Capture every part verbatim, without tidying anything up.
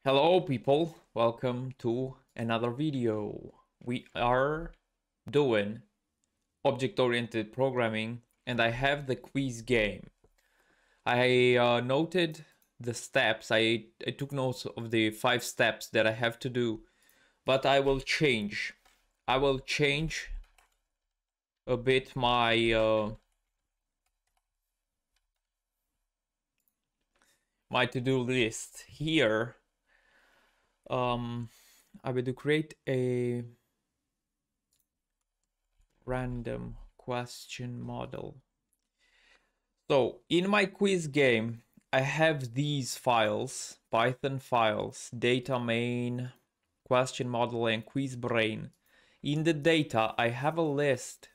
Hello people, welcome to another video. We are doing object-oriented programming and I have the quiz game. I uh, noted the steps, I, I took notes of the five steps that I have to do, but I will change. I will change a bit my uh, my to-do list here. Um, I will create a random question model. So in my quiz game, I have these files, Python files, data main, question model, and quiz brain. In the data, I have a list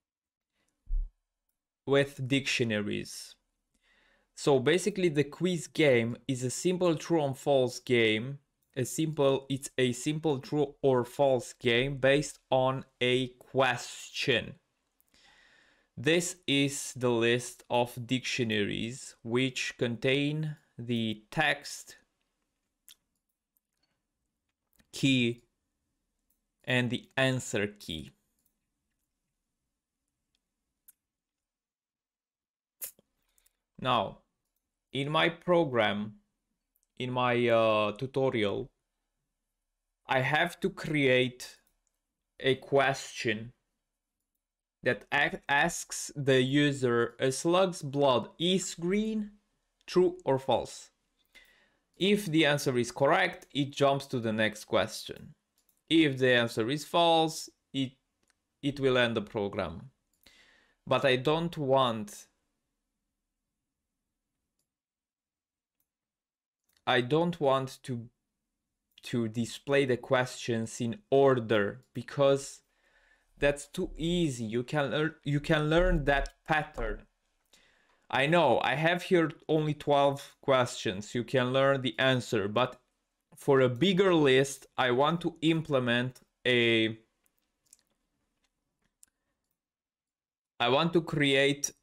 with dictionaries. So basically the quiz game is a simple true or false game. A simple, it's a simple true or false game based on a question. This is the list of dictionaries which contain the text, key, and the answer key. Now, in my program, in my uh, tutorial, I have to create a question that asks the user, a slug's blood is green, true or false? If the answer is correct, it jumps to the next question. If the answer is false, it, it will end the program. But I don't want I don't want to to display the questions in order because that's too easy. You can learn you can learn that pattern. I know I have here only twelve questions. You can learn the answer, but for a bigger list, I want to implement a I want to create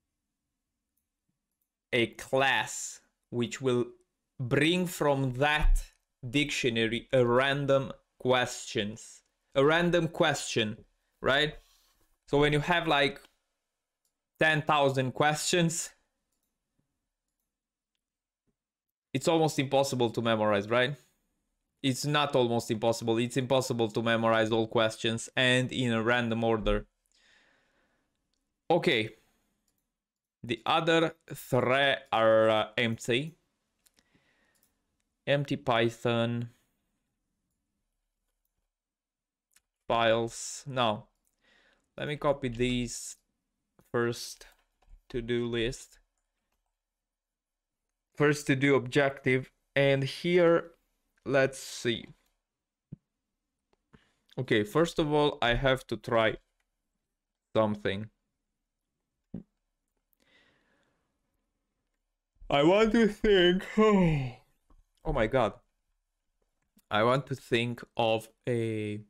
a class which will bring from that dictionary a random questions, a random question, right? So when you have like ten thousand questions, it's almost impossible to memorize, right? It's not almost impossible, it's impossible to memorize all questions and in a random order. Okay, the other three are uh, empty. Empty Python files. Now, let me copy these first to-do list. First to-do objective. And here, let's see. Okay, first of all, I have to try something. I want to think. Oh my god. I want to think of a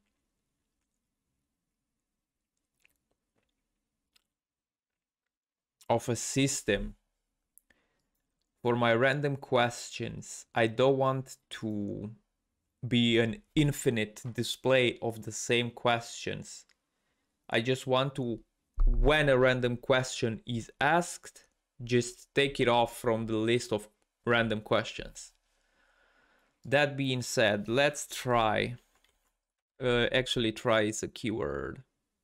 of a system for my random questions. I don't want to be an infinite display of the same questions. I just want to, when a random question is asked, just take it off from the list of random questions. That being said, let's try. Uh, actually, try is a keyword.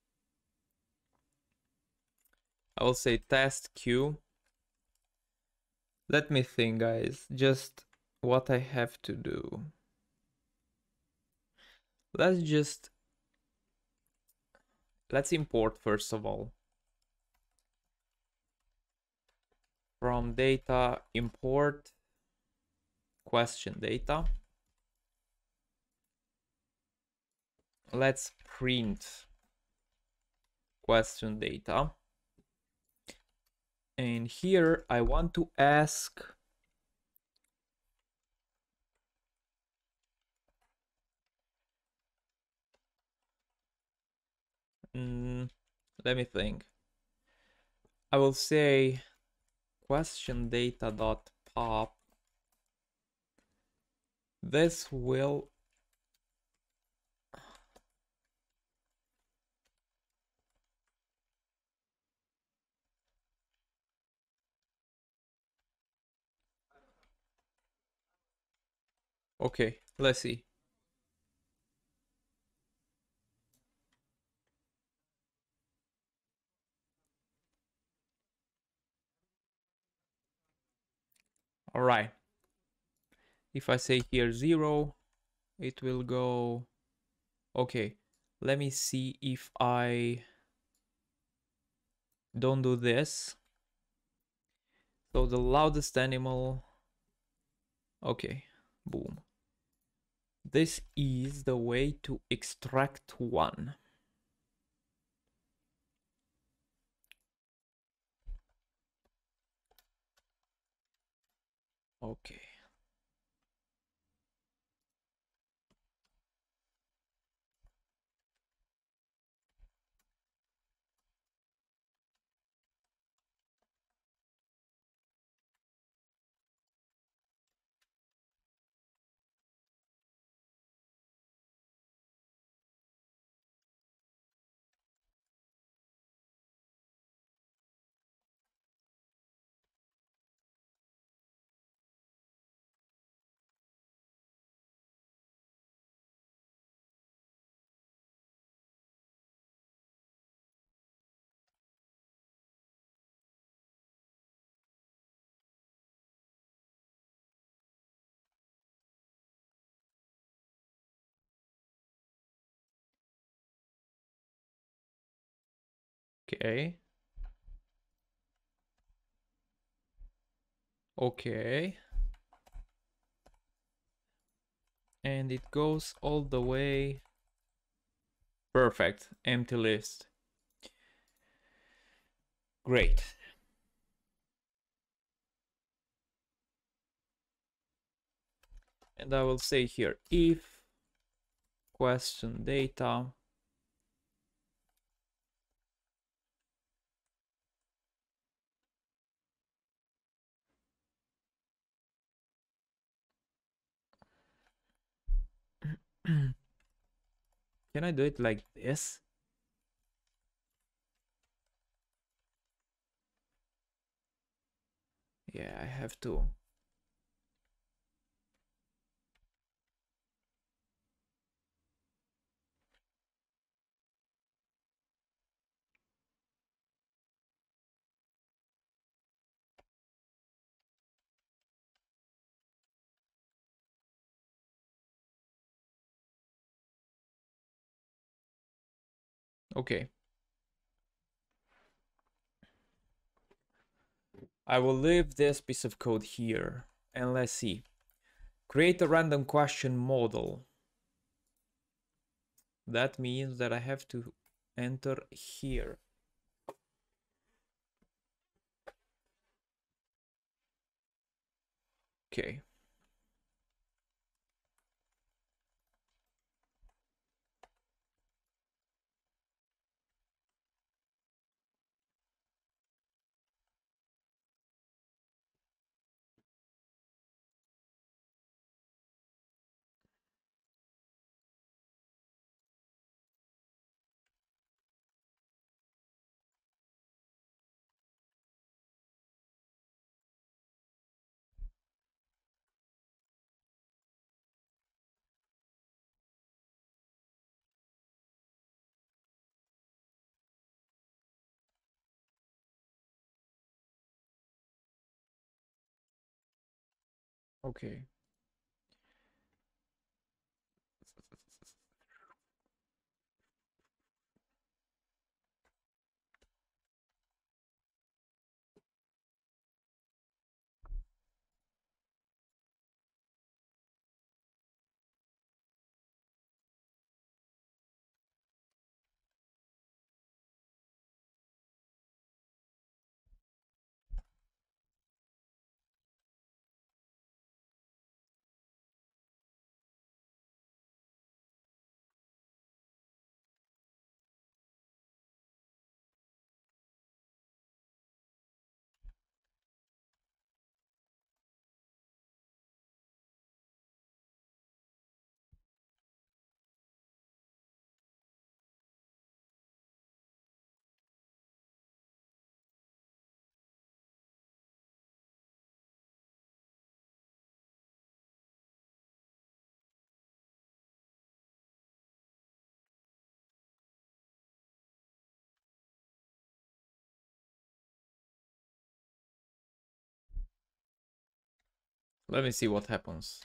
I will say test Q. Let me think, guys, just what I have to do. Let's just, let's import first of all. From data, import question data. Let's print question data. And here I want to ask mm, let me think. I will say question data dot pop this will okay, let's see. All right. If I say here zero, it will go. Okay, let me see if I don't do this. So the loudest animal. Okay, boom. This is the way to extract one. Okay. Okay. Okay. And it goes all the way. Perfect. Empty list. Great. And I will say here if question data can I do it like this? Yeah, I have to. Okay. I will leave this piece of code here and let's see. Create a random question model. That means that I have to enter here. Okay. Okay. Let me see what happens.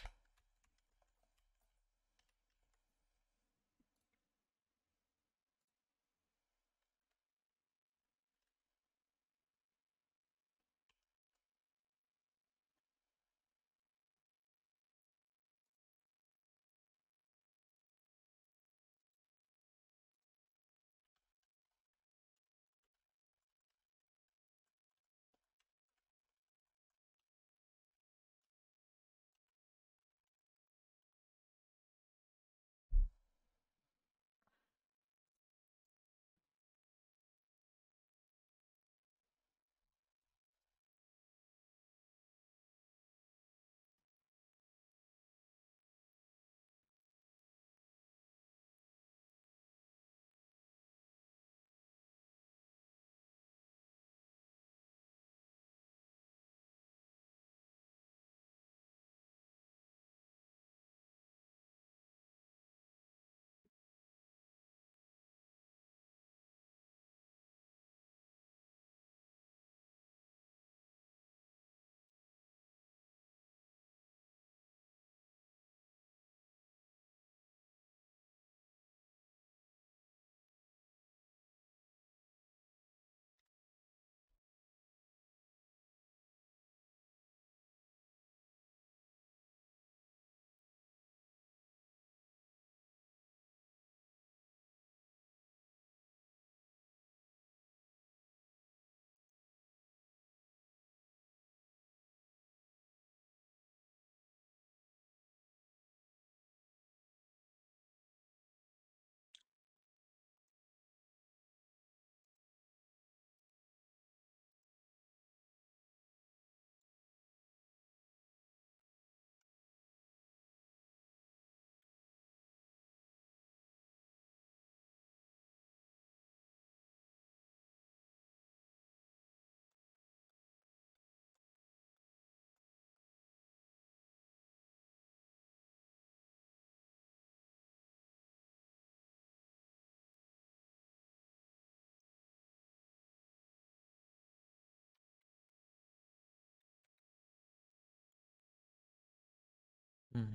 Mm.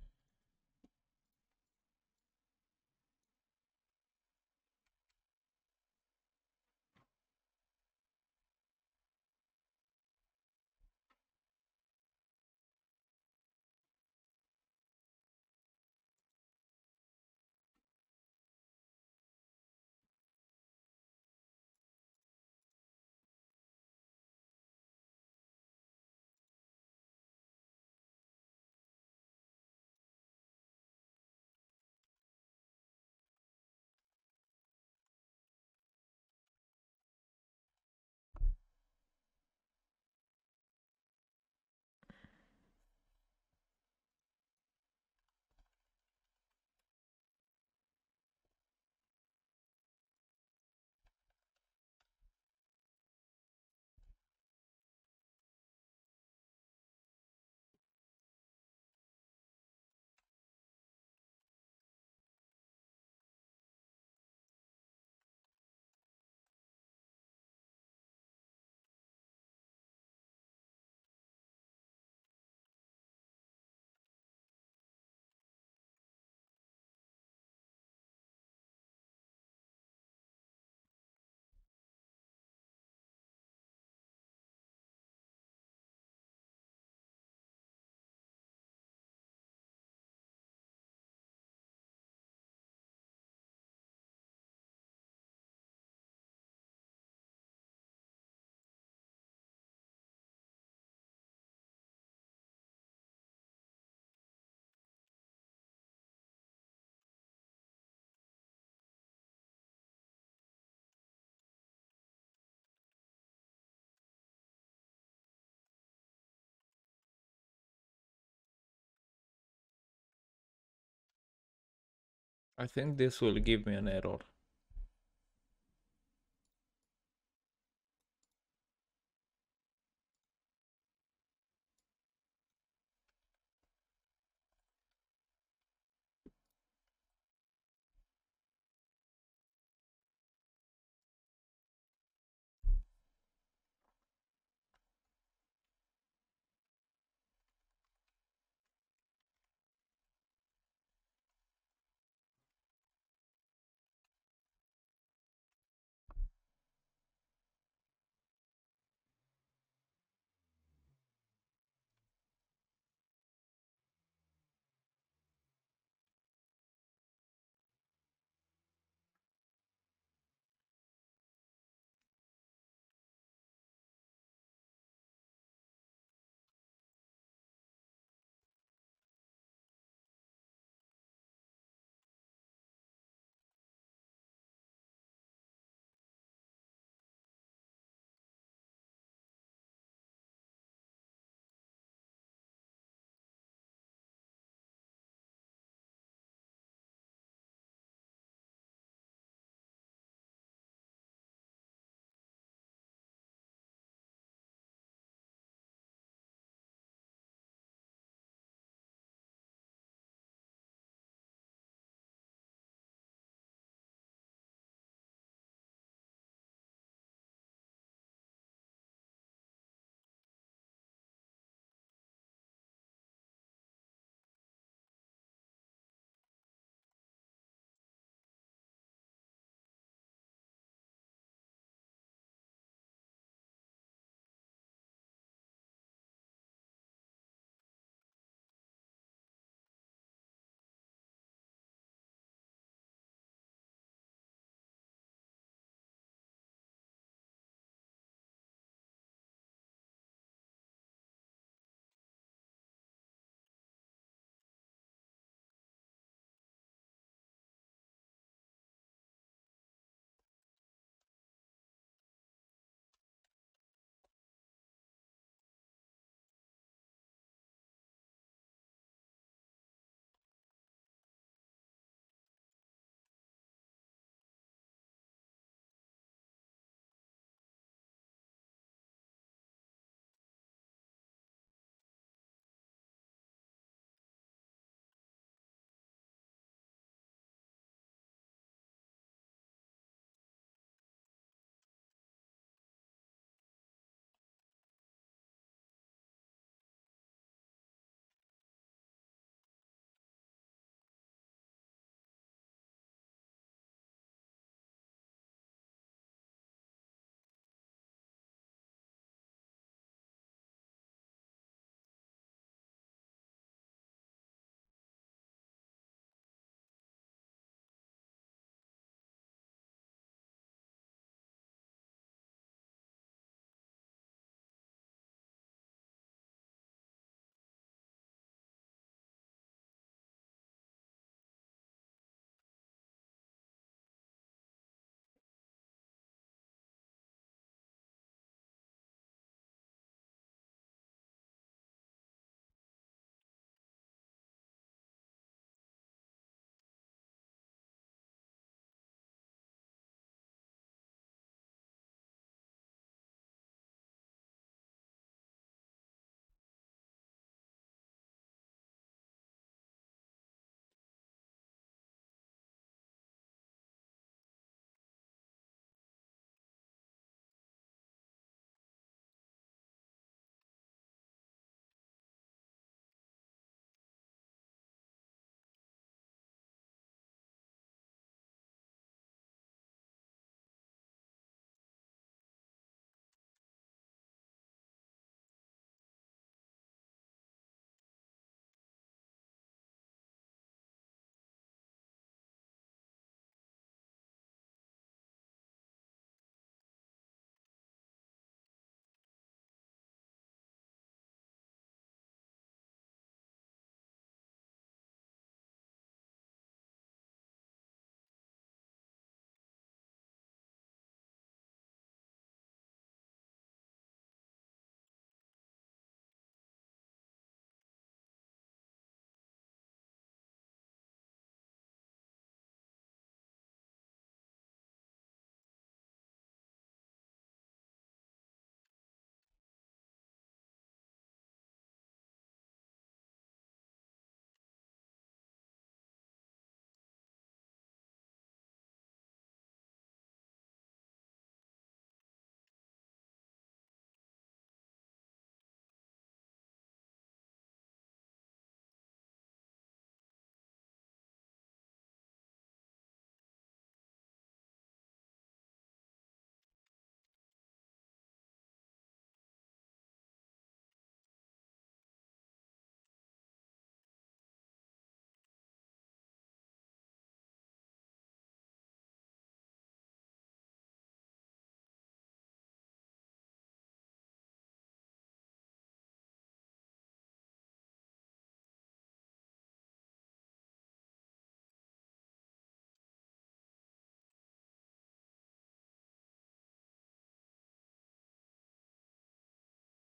I think this will give me an error.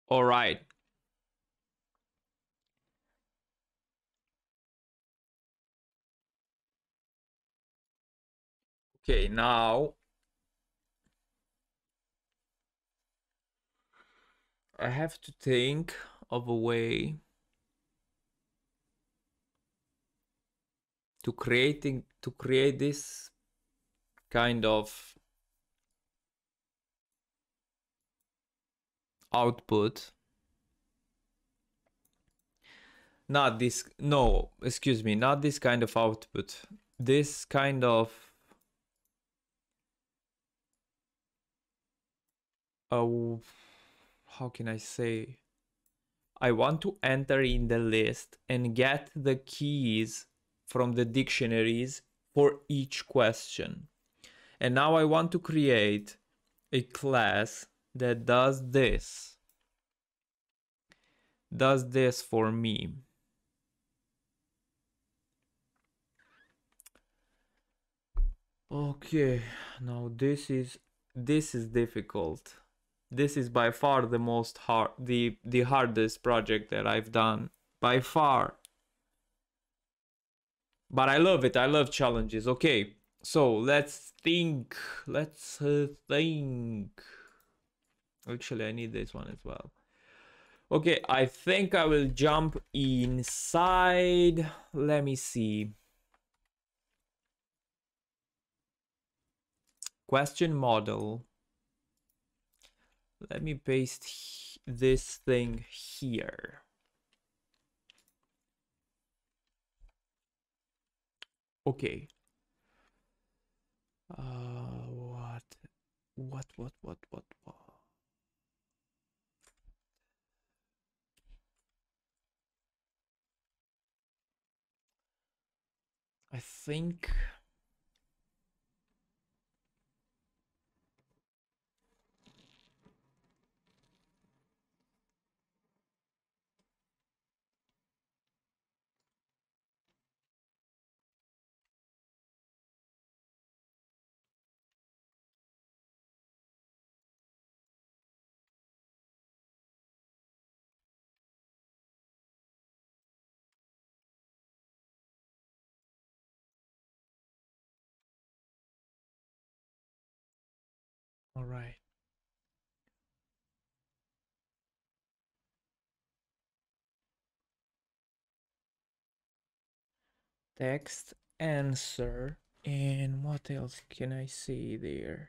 All right. Okay, now I have to think of a way to creating to create this kind of output. Not this, no, excuse me, not this kind of output. This kind of uh, how can I say? I want to enter in the list and get the keys from the dictionaries for each question. And now I want to create a class that does this. Does this for me. Okay, now this is this is difficult. This is by far the most hard the the hardest project that I've done by far. But I love it. I love challenges. Okay. So, let's think. Let's uh, think. Actually, I need this one as well. Okay, I think I will jump inside. Let me see. Question model. Let me paste this thing here. Okay. Uh, what? What, what, what, what, what? I think... All right. Text answer. And what else can I see there?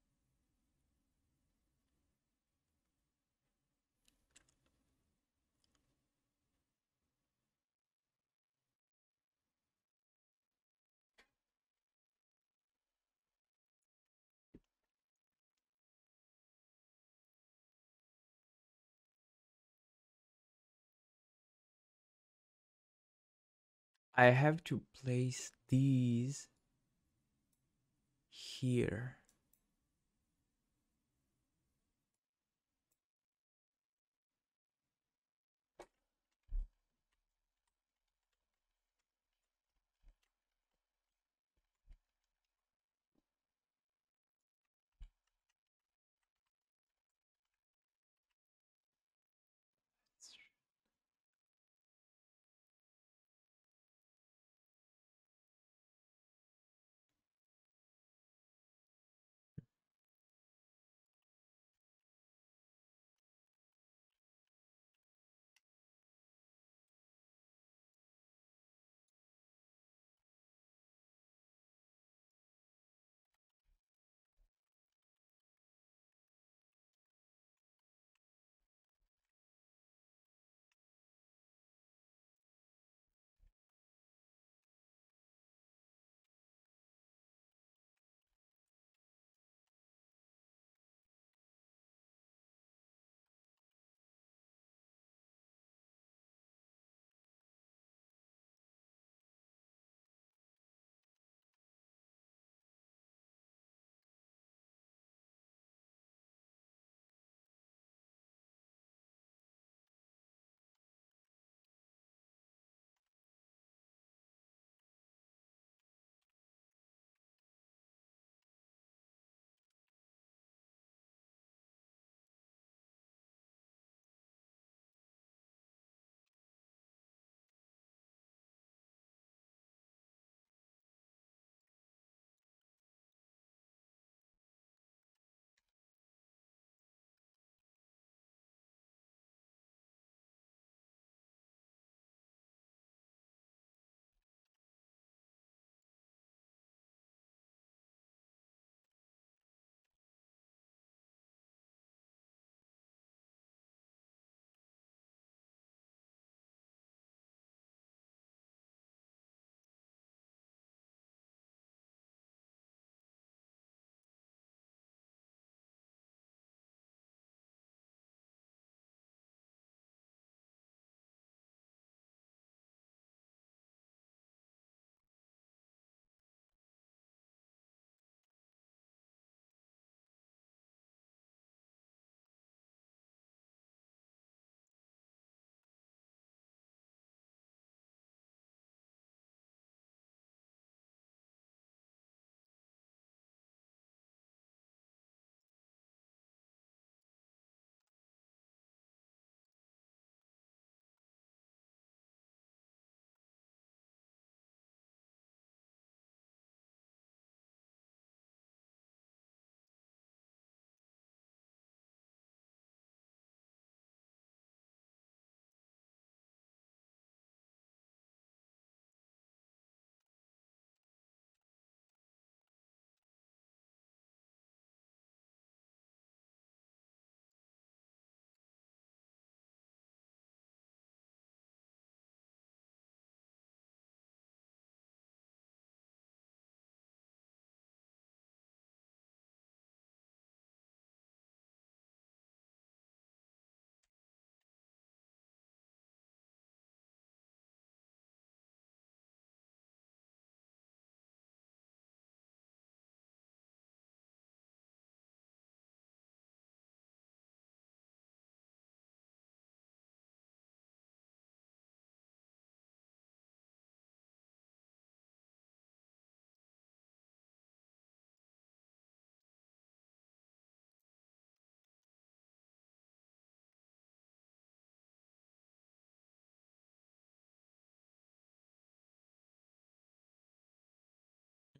I have to place these here.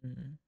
Mm.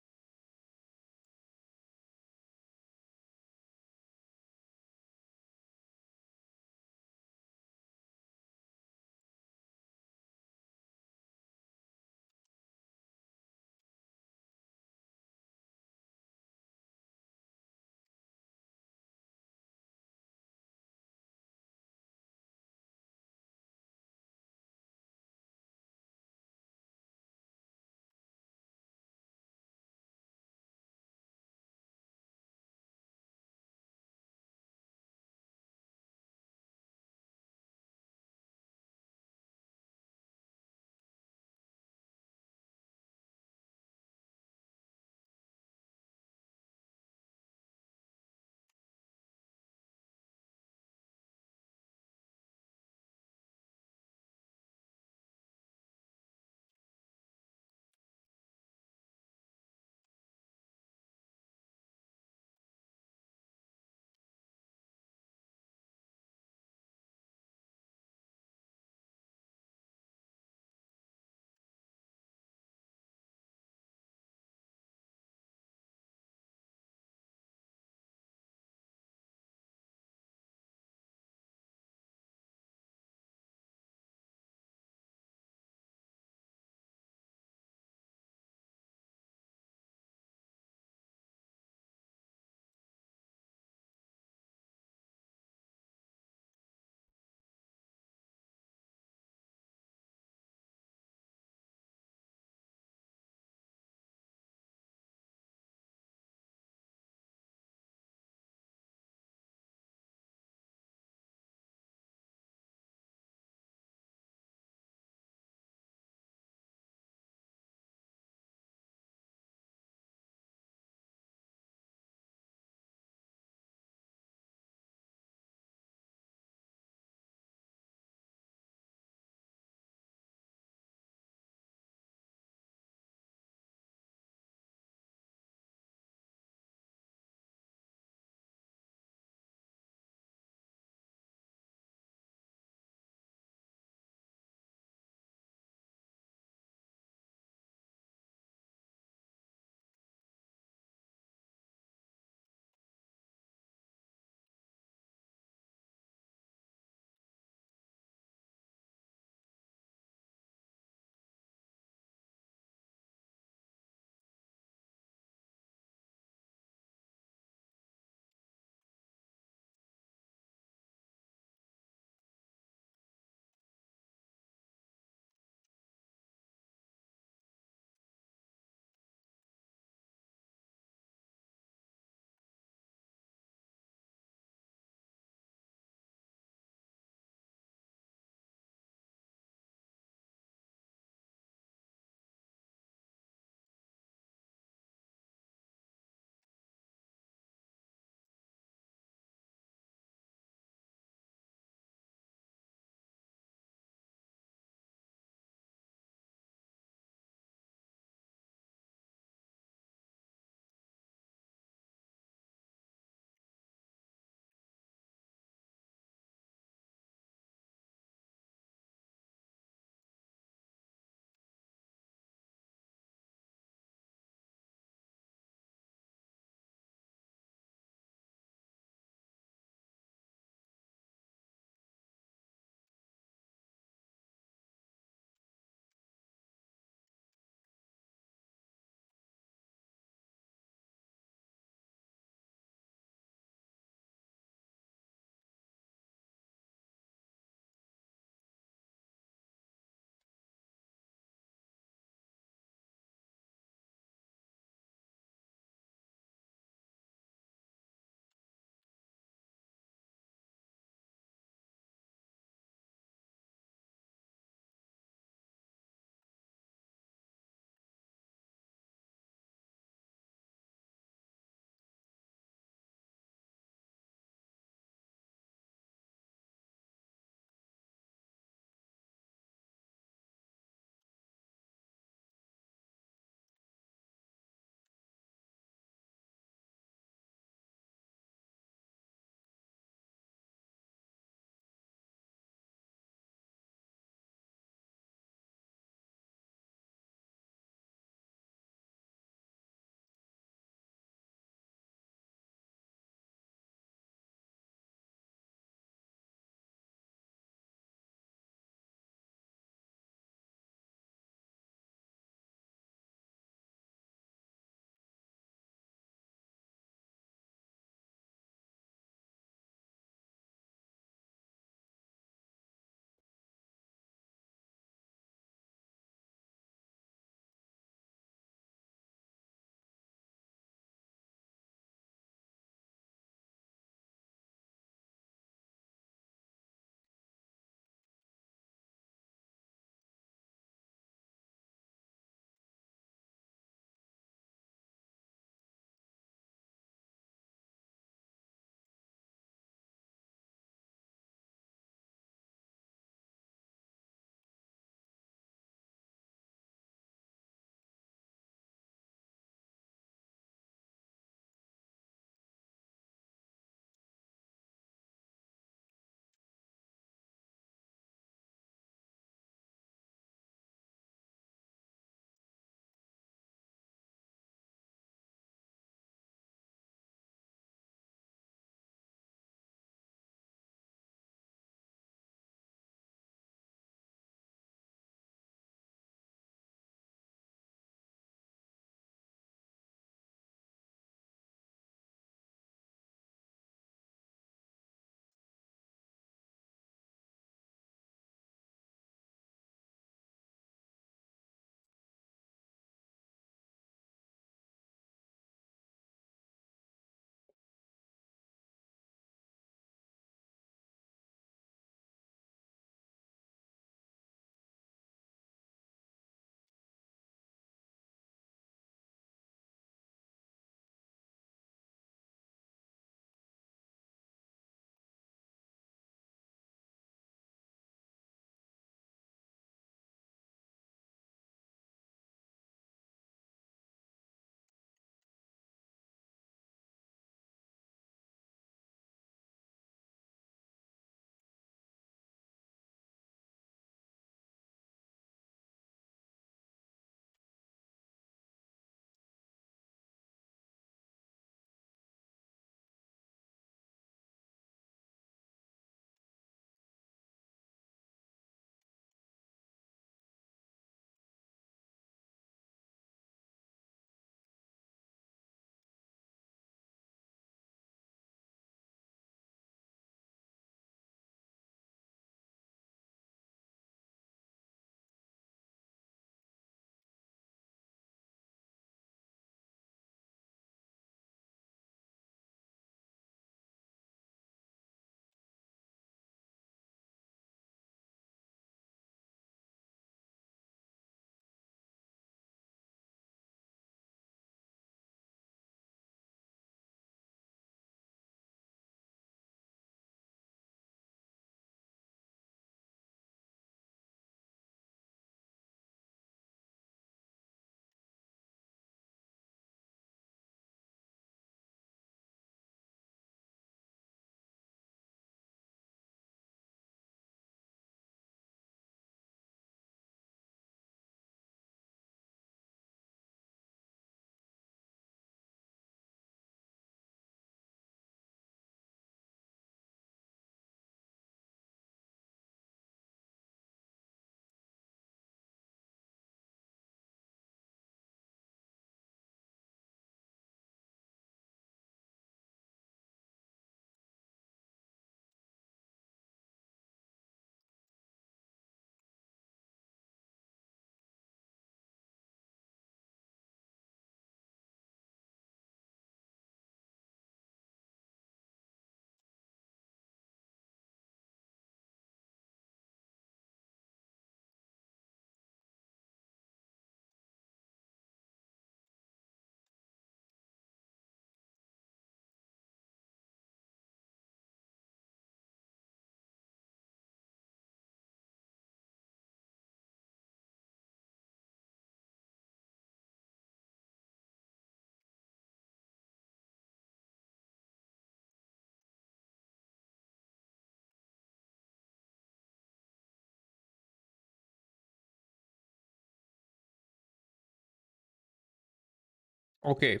Okay.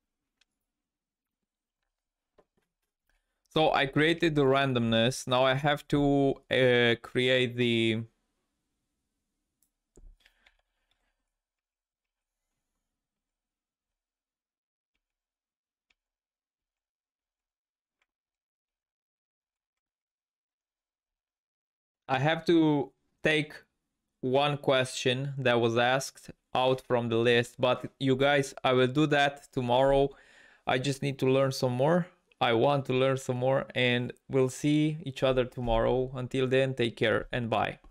So I created the randomness. Now I have to uh, create the I have to take one question that was asked out from the list, but you guys, I will do that tomorrow. I just need to learn some more. I want to learn some more, and we'll see each other tomorrow. Until then, take care and bye.